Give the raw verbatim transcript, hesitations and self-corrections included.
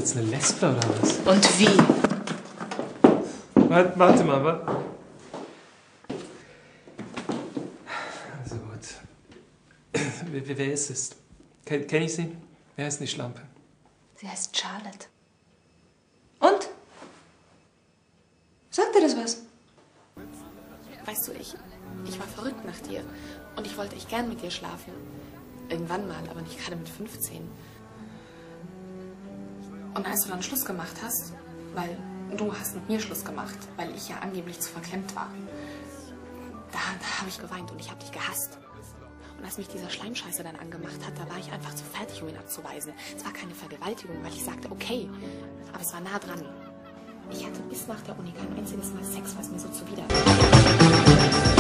jetzt eine Lesbe oder was? Und wie? Warte, warte mal, warte. Also gut. Wer, wer ist es? Kenn, kenn ich sie? Wer ist die Schlampe? Sie heißt Charlotte. Und? Sagt dir das was? Weißt du, ich, ich war verrückt nach dir. Und ich wollte echt gern mit dir schlafen. Irgendwann mal, aber nicht gerade mit fünfzehn. Und als du dann Schluss gemacht hast, weil du hast mit mir Schluss gemacht, weil ich ja angeblich zu verklemmt war, da, da habe ich geweint und ich habe dich gehasst. Und als mich dieser Schleimscheißer dann angemacht hat, da war ich einfach zu fertig, um ihn abzuweisen. Es war keine Vergewaltigung, weil ich sagte, okay, aber es war nah dran. Ich hatte bis nach der Uni kein einziges Mal Sex, was mir so zuwider war.